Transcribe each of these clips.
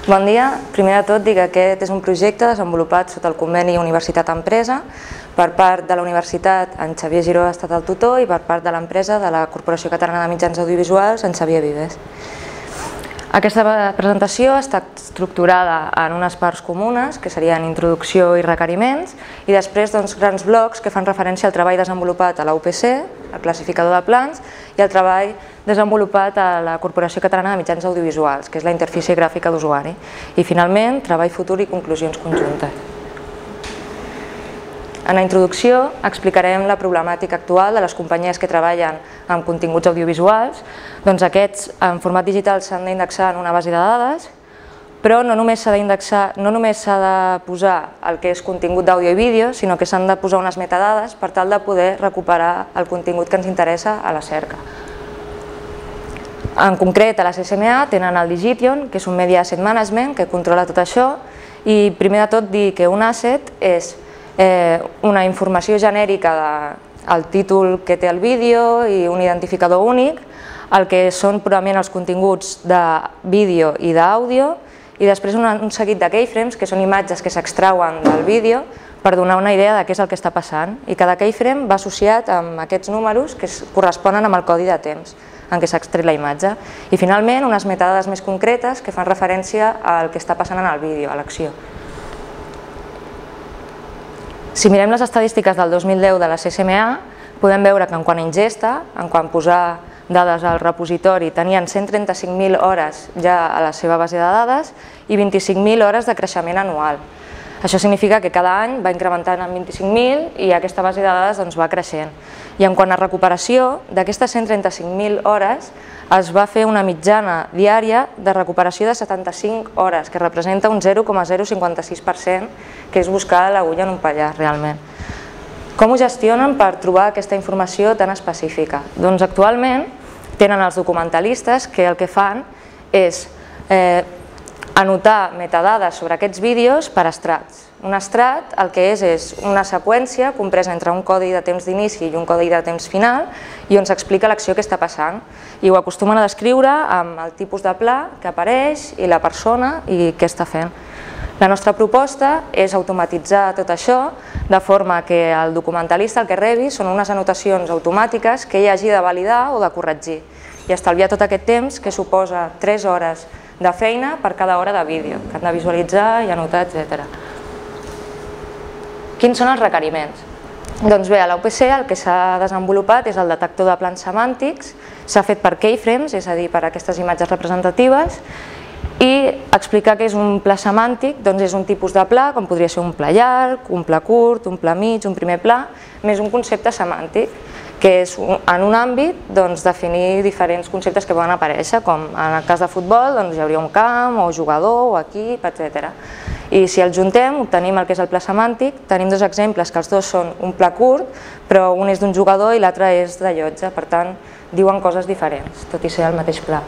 Bon dia. Primer de tot, dic que aquest és un projecte desenvolupat sota el conveni Universitat-Empresa per part de la Universitat, en Xavier Giró ha estat el tutor, i per part de l'empresa de la Corporació Catalana de Mitjans Audiovisuals, en Xavier Vives. Aquesta presentació està estructurada en unes parts comunes, que serien introducció i requeriments, i després grans blocs que fan referència al treball desenvolupat a la UPC, el classificador de plans, i el treball desenvolupat a la Corporació Catalana de Mitjans Audiovisuals, que és la interfície gràfica d'usuari. I finalment, treball futur i conclusions conjuntes. En la introducció explicarem la problemàtica actual de les companyies que treballen amb continguts audiovisuals. Doncs aquests en format digital s'han d'indexar en una base de dades, però no només s'ha de posar el que és contingut d'àudio i vídeo, sinó que s'han de posar unes metadades per tal de poder recuperar el contingut que ens interessa a la cerca. En concret, a la CSMA tenen el Digition, que és un Media Asset Management que controla tot això, i primer de tot dir que un asset és una informació genèrica del títol que té el vídeo i un identificador únic, el que són purament els continguts de vídeo i d'àudio, i després un seguit de keyframes, que són imatges que s'extrauen del vídeo per donar una idea de què és el que està passant, i cada keyframe va associat amb aquests números que corresponen amb el codi de temps en què s'ha extret la imatge. I finalment unes metadades més concretes que fan referència al que està passant en el vídeo, a l'acció. Si mirem les estadístiques del 2010 de la CSMA, podem veure que en quant a ingesta, en quant a posar dades al repositori, tenien 135.000 hores ja a la seva base de dades i 25.000 hores de creixement anual. Això significa que cada any va incrementant en 25.000 i aquesta base de dades va creixent. I en quant a recuperació, d'aquestes 135.000 hores es va fer una mitjana diària de recuperació de 75 hores, que representa un 0,056%, que és buscar l'agulla en un pallar realment. Com ho gestionen per trobar aquesta informació tan específica? Doncs actualment tenen els documentalistes que el que fan és anotar metadades sobre aquests vídeos per estrats. Un estrat el que és una seqüència compresa entre un codi de temps d'inici i un codi de temps final i on s'explica l'acció que està passant. I ho acostumen a descriure amb el tipus de pla que apareix i la persona i què està fent. La nostra proposta és automatitzar tot això de forma que el documentalista el que rebi són unes anotacions automàtiques que ell hagi de validar o de corregir i estalviar tot aquest temps que suposa 3 hores de feina per cada hora de vídeo, que han de visualitzar i anotar, etc. Quins són els requeriments? Doncs bé, a la UPC el que s'ha desenvolupat és el detector de plans semàntics, s'ha fet per keyframes, és a dir, per aquestes imatges representatives, i explicar què és un pla semàntic, doncs és un tipus de pla, com podria ser un pla llarg, un pla curt, un pla mig, un primer pla, més un concepte semàntic, que és en un àmbit definir diferents conceptes que poden aparèixer, com en el cas de futbol hi hauria un camp, o jugador, o equip, etc. I si els juntem, obtenim el que és el pla semàntic. Tenim dos exemples, que els dos són un pla curt, però un és d'un jugador i l'altre és de llotja, per tant, diuen coses diferents, tot i ser el mateix pla.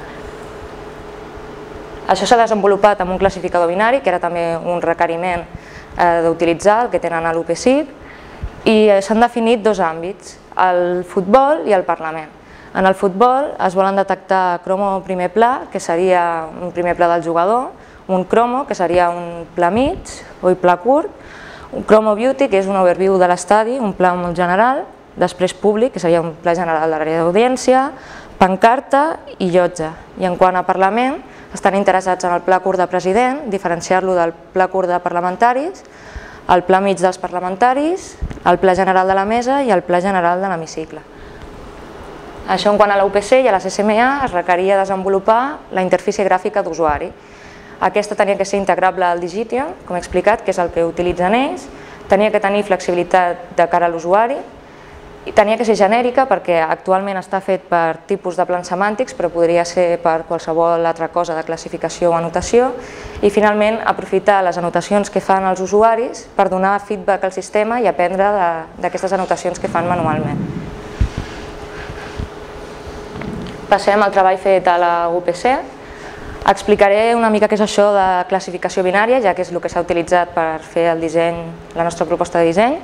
Això s'ha desenvolupat amb un classificador binari, que era també un requeriment d'utilitzar, el que tenen a l'UPCIP, i s'han definit dos àmbits, el futbol i el Parlament. En el futbol es volen detectar cromo primer pla, que seria un primer pla del jugador, un cromo, que seria un pla mig o un pla curt, un cromo beauty, que és un overview de l'estadi, un pla molt general, després públic, que seria un pla general de l'àrea d'audiència, pancarta i llotja. I en quant a Parlament, estan interessats en el pla curt de president, diferenciar-lo del pla curt de parlamentaris, el pla mig dels parlamentaris, el pla general de la mesa i el pla general de l'hemicicle. Això en quant a la UPC i a la CSMA es requeria desenvolupar la interfície gràfica d'usuari. Aquesta tenia que ser integrable al Digition, com he explicat, que és el que utilitzen ells, tenia que tenir flexibilitat de cara a l'usuari, i tenia que ser genèrica perquè actualment està fet per tipus de plans semàntics, però podria ser per qualsevol altra cosa de classificació o anotació, i finalment aprofitar les anotacions que fan els usuaris per donar feedback al sistema i aprendre d'aquestes anotacions que fan manualment. Passem al treball fet a la UPC. Explicaré una mica què és això de classificació binària, ja que és el que s'ha utilitzat per fer el disseny, la nostra proposta de disseny.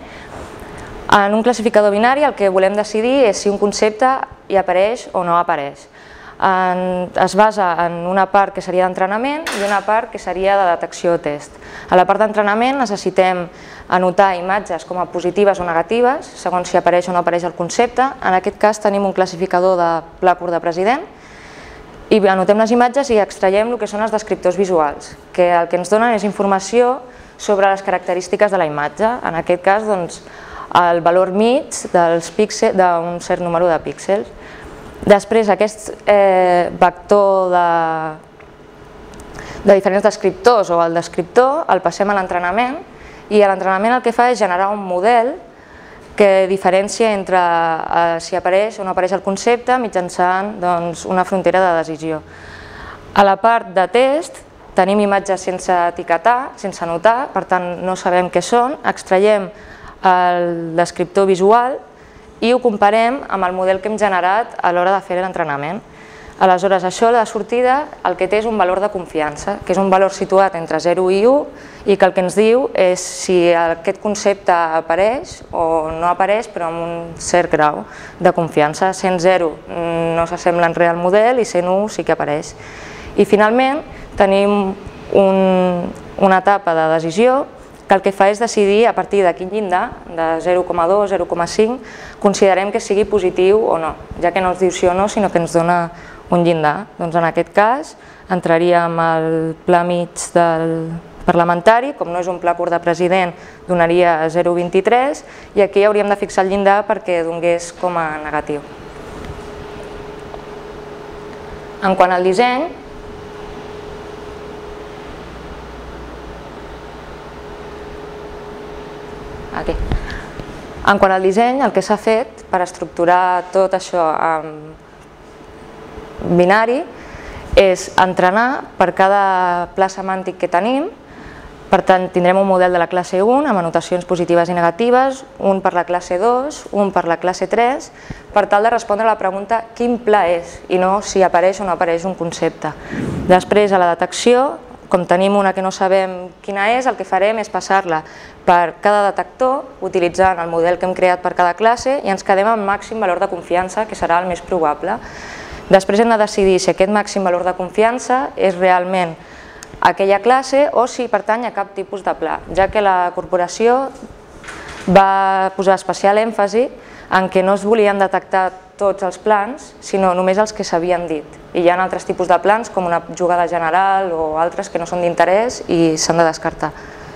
En un classificador binari el que volem decidir és si un concepte hi apareix o no apareix. es basa en una part que seria d'entrenament i una part que seria de detecció o test. A la part d'entrenament necessitem anotar imatges com a positives o negatives, segons si apareix o no apareix el concepte. En aquest cas tenim un classificador de pla curt de president i anotem les imatges i extraiem el que són els descriptors visuals, que el que ens donen és informació sobre les característiques de la imatge, en aquest cas el valor mig d'un cert número de píxels. Després aquest vector de diferents descriptors o el descriptor el passem a l'entrenament i a l'entrenament el que fa és generar un model que diferencia entre si apareix o no apareix el concepte mitjançant una frontera de decisió. A la part de test tenim imatges sense etiquetar, sense anotar, per tant no sabem què són, extraiem el descriptor visual i ho comparem amb el model que hem generat a l'hora de fer l'entrenament. Aleshores, això de sortida el que té és un valor de confiança, que és un valor situat entre 0 i 1 i que el que ens diu és si aquest concepte apareix o no apareix, però amb un cert grau de confiança. Sent 0 no s'assembla en res al model i sent 1 sí que apareix. I finalment tenim una etapa de decisió que el que fa és decidir a partir de quin llindar, de 0,2, 0,5, considerem que sigui positiu o no, ja que no ens diu sí o no, sinó que ens dona un llindar. Doncs en aquest cas entraríem al pla mig del parlamentari, com no és un pla curt de president, donaria 0,23 i aquí hauríem de fixar el llindar perquè donés com a negatiu. En quant al disseny, el que s'ha fet per estructurar tot això en binari és entrenar per cada pla semàntic que tenim. Per tant, tindrem un model de la classe 1 amb anotacions positives i negatives, un per la classe 2, un per la classe 3, per tal de respondre a la pregunta quin pla és i no si apareix o no apareix un concepte. Després, a la detecció, com tenim una que no sabem quina és, el que farem és passar-la per cada detector utilitzant el model que hem creat per cada classe i ens quedem amb màxim valor de confiança, que serà el més probable. Després hem de decidir si aquest màxim valor de confiança és realment aquella classe o si pertany a cap tipus de pla, ja que la corporació va posar especial èmfasi en què no es volien detectar tots els plans, sinó només els que s'havien dit. I hi ha altres tipus de plans, com una jugada general o altres que no són d'interès i s'han de descartar.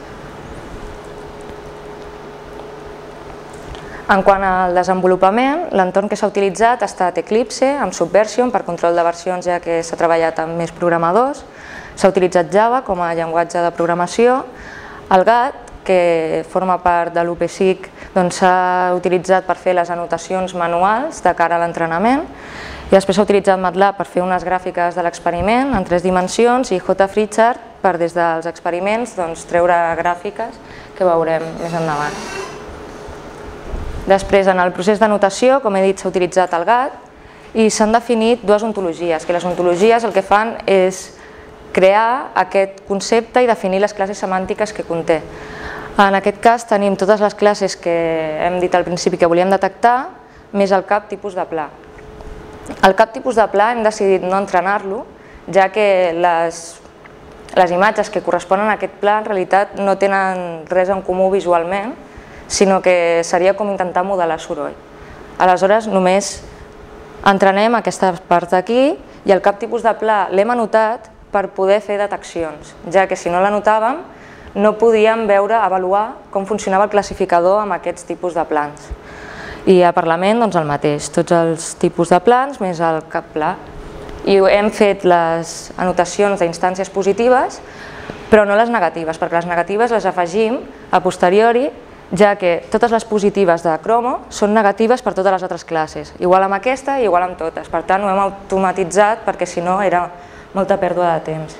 En quant al desenvolupament, l'entorn que s'ha utilitzat ha estat Eclipse, amb Subversion, per control de versions, ja que s'ha treballat amb més programadors. S'ha utilitzat Java com a llenguatge de programació. El GAT, que forma part de l'UPSIC, s'ha utilitzat per fer les anotacions manuals de cara a l'entrenament. I després s'ha utilitzat MATLAB per fer unes gràfiques de l'experiment en 3 dimensions i JFreeChart per des dels experiments treure gràfiques que veurem més endavant. Després, en el procés d'anotació, com he dit, s'ha utilitzat el GAT i s'han definit dues ontologies, que les ontologies el que fan és crear aquest concepte i definir les classes semàntiques que conté. En aquest cas tenim totes les classes que hem dit al principi que volíem detectar, més el cap tipus de pla. El cap tipus de pla hem decidit no entrenar-lo, ja que les imatges que corresponen a aquest pla en realitat no tenen res en comú visualment, sinó que seria com intentar modelar soroll. Aleshores només entrenem aquesta part d'aquí i el cap tipus de pla l'hem anotat per poder fer deteccions, ja que si no l'anotàvem no podíem veure, avaluar com funcionava el classificador amb aquests tipus de plans. I a Parlament el mateix, tots els tipus de plans més el cap pla. I hem fet les anotacions d'instàncies positives, però no les negatives, perquè les negatives les afegim a posteriori, ja que totes les positives de Chromo són negatives per totes les altres classes, igual amb aquesta i igual amb totes. Per tant, ho hem automatitzat perquè si no era molta pèrdua de temps.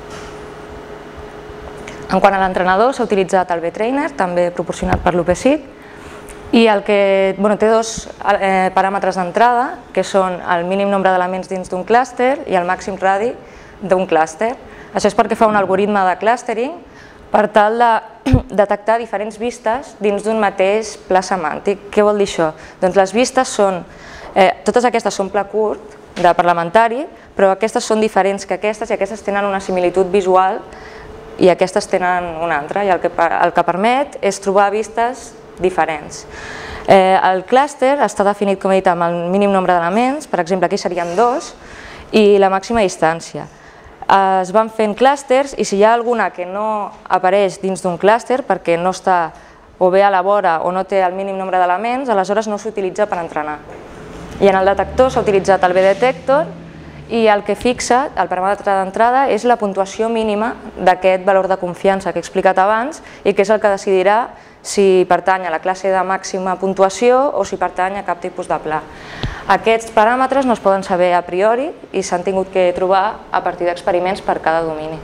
En quant a l'entrenador, s'ha utilitzat el VTrainer, també proporcionat per l'UPSIC, i té dos paràmetres d'entrada, que són el mínim nombre d'elements dins d'un clúster i el màxim radi d'un clúster. Això és perquè fa un algoritme de clustering per tal de detectar diferents vistes dins d'un mateix pla semàntic. Què vol dir això? Doncs les vistes són, totes aquestes són pla curt, de parlamentari, però aquestes són diferents que aquestes i aquestes tenen una similitud visual i aquestes tenen una altra, i el que permet és trobar vistes diferents. El clúster està definit, com he dit, amb el mínim nombre d'elements, per exemple aquí serien 2, i la màxima distància. Es van fent clústers i si hi ha alguna que no apareix dins d'un clúster perquè no està o bé a la vora o no té el mínim nombre d'elements, aleshores no s'utilitza per entrenar. I en el detector s'ha utilitzat el B-detector i el que fixa, el paràmetre d'entrada, és la puntuació mínima d'aquest valor de confiança que he explicat abans i que és el que decidirà si pertany a la classe de màxima puntuació o si pertany a cap tipus de pla. Aquests paràmetres no es poden saber a priori i s'han tingut que trobar a partir d'experiments per cada domini.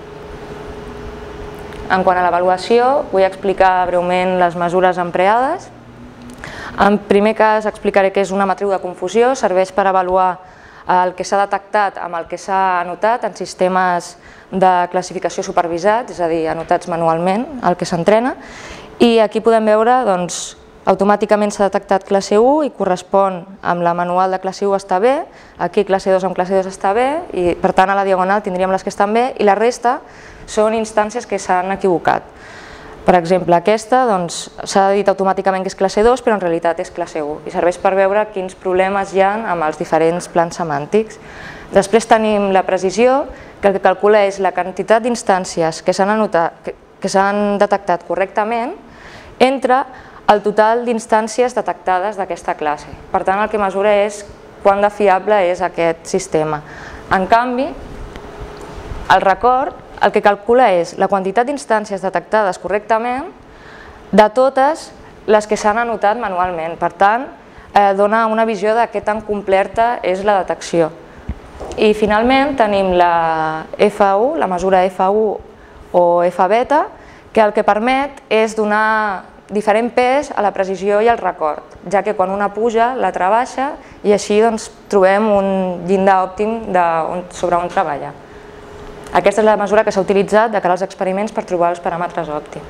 En quant a l'avaluació, vull explicar breument les mesures empleades. En primer cas explicaré què és una matriu de confusió, serveix per avaluar el que s'ha detectat amb el que s'ha anotat en sistemes de classificació supervisats, és a dir, anotats manualment, el que s'entrena, i aquí podem veure, doncs, automàticament s'ha detectat classe 1 i correspon amb la manual de classe 1 està bé, aquí classe 2 amb classe 2 està bé i per tant a la diagonal tindríem les que estan bé i la resta són instàncies que s'han equivocat. Per exemple, aquesta s'ha dit automàticament que és classe 2 però en realitat és classe 1 i serveix per veure quins problemes hi ha amb els diferents plans semàntics. Després tenim la precisió, que el que calcula és la quantitat d'instàncies que s'han detectat correctament entre el total d'instàncies detectades d'aquesta classe. Per tant, el que mesura és quant de fiable és aquest sistema. En canvi, el record el que calcula és la quantitat d'instàncies detectades correctament de totes les que s'han anotat manualment. Per tant, dona una visió de què tan completa és la detecció. I finalment tenim la F1, la mesura F1 o F-beta, que el que permet és donar diferent pes a la precisió i al record, ja que quan una puja l'altra baixa i així trobem un llindar òptim sobre on treballar. Aquesta és la mesura que s'ha utilitzat de cara als experiments per trobar els paràmetres òptims.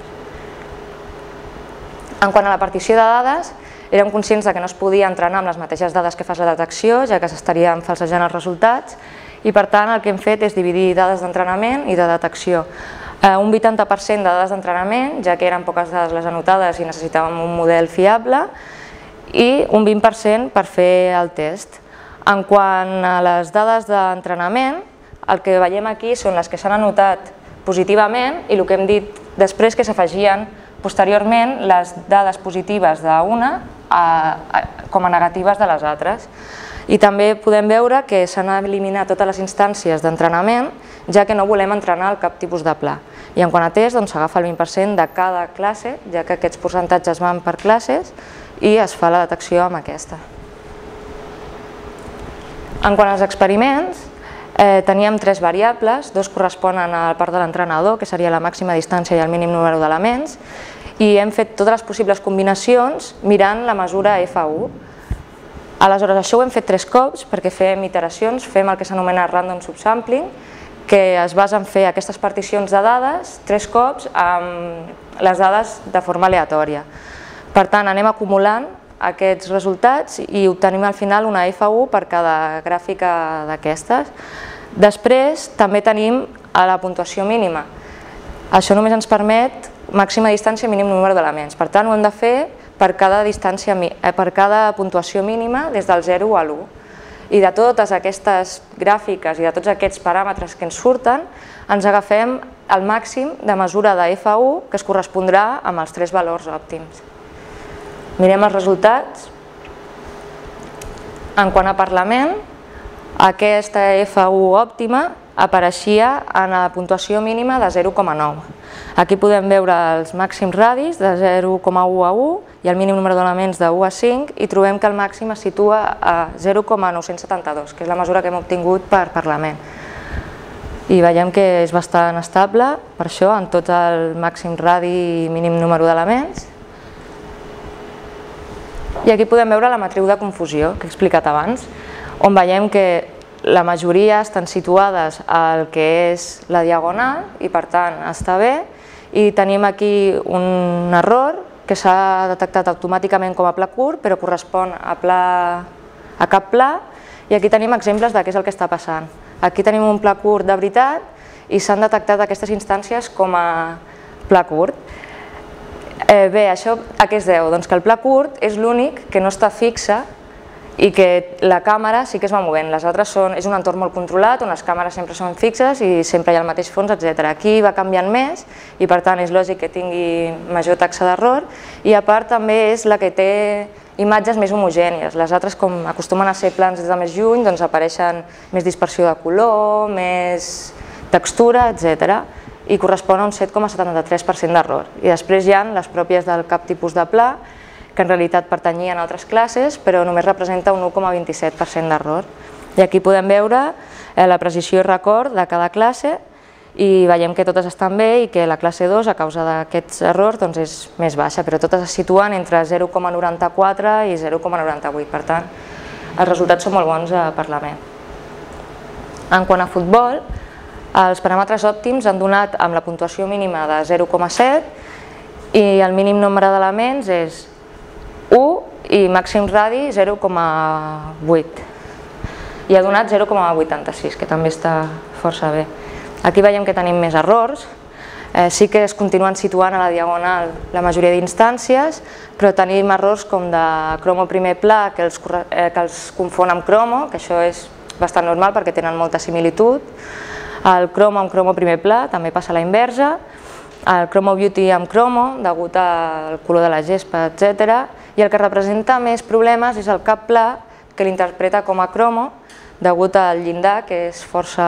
En quant a la partició de dades, érem conscients que no es podia entrenar amb les mateixes dades que fas la detecció, ja que s'estarien falsejant els resultats, i per tant el que hem fet és dividir dades d'entrenament i de detecció. Un 80% de dades d'entrenament, ja que eren poques dades les anotades i necessitàvem un model fiable, i un 20% per fer el test. En quant a les dades d'entrenament, el que veiem aquí són les que s'han anotat positivament i el que hem dit després que s'afegien posteriorment les dades positives d'una com a negatives de les altres. I també podem veure que s'han eliminat totes les instàncies d'entrenament, ja que no volem entrenar el cap tipus de pla. I en quant a test, s'agafa el 20% de cada classe, ja que aquests percentatges van per classes, i es fa la detecció amb aquesta. En quant als experiments, teníem 3 variables, 2 corresponen a la part de l'entrenador, que seria la màxima distància i el mínim número d'elements, i hem fet totes les possibles combinacions mirant la mesura F1. Aleshores, això ho hem fet 3 cops perquè fem iteracions, fem el que s'anomena random subsampling, que es basa en fer aquestes particions de dades 3 cops amb les dades de forma aleatòria. Per tant, anem acumulant aquests resultats i obtenim al final una F1 per cada gràfica d'aquestes. Després també tenim la puntuació mínima. Això només ens permet màxima distància i mínim número d'elements. Per tant, ho hem de fer per cada puntuació mínima des del 0 a l'1. I de totes aquestes gràfiques i de tots aquests paràmetres que ens surten, ens agafem el màxim de mesura de F1 que es correspondrà amb els 3 valors òptims. Mirem els resultats. En quant a parlament, aquesta F1 òptima apareixia en la puntuació mínima de 0,9. Aquí podem veure els màxims radis de 0,1 a 1 i el mínim número d'elements de 1 a 5 i trobem que el màxim es situa a 0,972, que és la mesura que hem obtingut per parlament. I veiem que és bastant estable, per això, en tot el màxim radi i mínim número d'elements. I aquí podem veure la matriu de confusió que he explicat abans, on veiem que la majoria estan situades al que és la diagonal i per tant està bé, i tenim aquí un error que s'ha detectat automàticament com a pla curt però correspon a cap pla, I aquí tenim exemples de què és el que està passant. Aquí tenim un pla curt de veritat i s'han detectat aquestes instàncies com a pla curt. Bé, això a què es deu? Doncs que el pla curt és l'únic que no està fixe i que la càmera sí que es va movent. Les altres és un entorn molt controlat on les càmeres sempre són fixes i sempre hi ha el mateix fons, etc. Aquí va canviant més i per tant és lògic que tingui major taxa d'error i a part també és la que té imatges més homogènies. Les altres, com acostumen a ser plans des de més lluny, doncs apareixen més dispersió de color, més textura, etc. I correspon a un 7,73% d'error. I després hi ha les pròpies del cap tipus de pla, que en realitat pertanyien a altres classes, però només representa un 1,27% d'error. I aquí podem veure la precisió i record de cada classe i veiem que totes estan bé i que la classe 2, a causa d'aquests errors, és més baixa, però totes es situen entre 0,94 i 0,98. Per tant, els resultats són molt bons a Parlament. En quant a futbol, els paràmetres òptims han donat amb la puntuació mínima de 0,7 i el mínim nombre d'elements és 1 i màxim radi 0,8 i ha donat 0,86, que també està força bé. Aquí veiem que tenim més errors, sí que es continuen situant a la diagonal la majoria d'instàncies, però tenim errors com de cromo primer pla que els confon amb cromo, que això és bastant normal perquè tenen molta similitud, el cromo amb cromo primer pla també passa a la inversa, el cromo beauty amb cromo, degut al color de la gespa, etc. I el que representa més problemes és el cap pla, que l'interpreta com a cromo, degut al llindar, que és força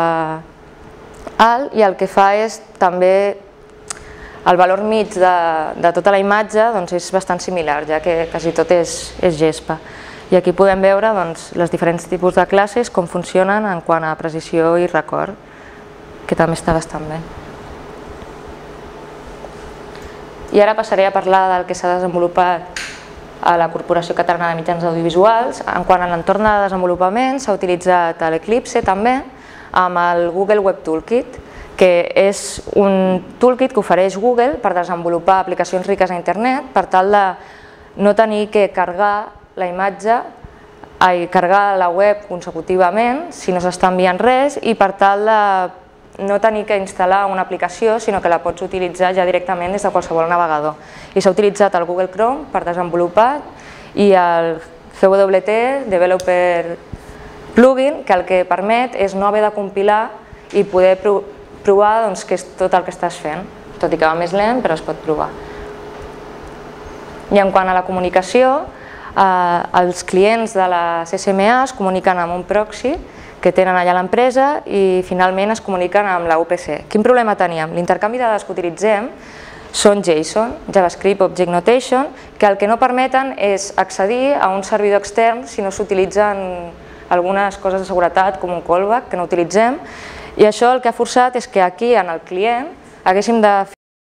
alt, i el que fa és també el valor mig de tota la imatge és bastant similar, ja que quasi tot és gespa. I aquí podem veure els diferents tipus de classes, com funcionen en quant a precisió i record, que també està bastant bé. I ara passaré a parlar del que s'ha desenvolupat a la Corporació Catalana de Mitjans Audiovisuals. En quant a l'entorn de desenvolupament, s'ha utilitzat l'Eclipse també amb el Google Web Toolkit, que és un toolkit que ofereix Google per desenvolupar aplicacions riques a internet per tal de no tenir que carregar la imatge, carregar la web consecutivament si no s'està enviant res i per tal de no tenir que instal·lar una aplicació, sinó que la pots utilitzar ja directament des de qualsevol navegador. I s'ha utilitzat el Google Chrome per desenvolupar i el GWT Developer Plugin, que el que permet és no haver de compilar i poder provar què és tot el que estàs fent, tot i que va més lent, però es pot provar. I en quant a la comunicació, els clients de la CCMA es comuniquen amb un proxy que tenen allà a l'empresa i finalment es comuniquen amb la UPC. Quin problema teníem? L'intercanvi de dades que utilitzem són JSON, JavaScript Object Notation, que el que no permeten és accedir a un servidor extern si no s'utilitzen algunes coses de seguretat com un callback que no utilitzem, i això el que ha forçat és que aquí en el client haguéssim de